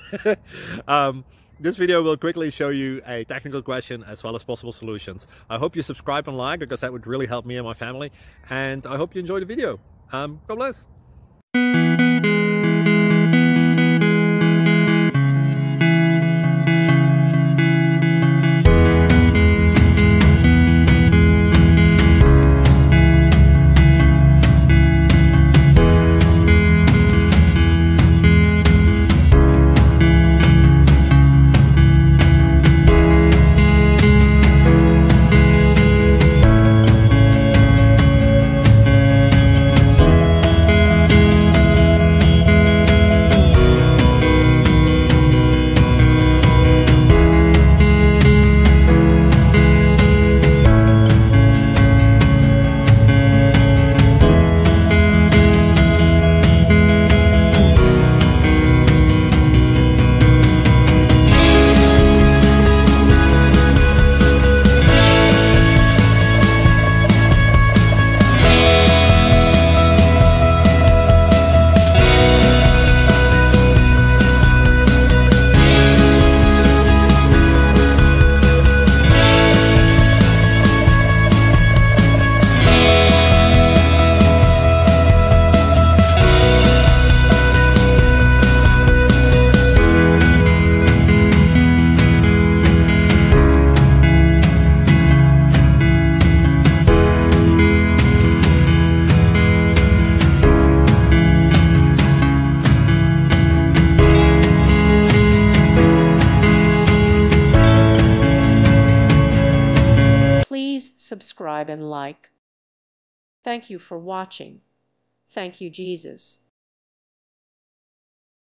This video will quickly show you a technical question as well as possible solutions. I hope you subscribe and like, because that would really help me and my family. And I hope you enjoy the video. God bless. Please subscribe and like. Thank you for watching. Thank you, Jesus.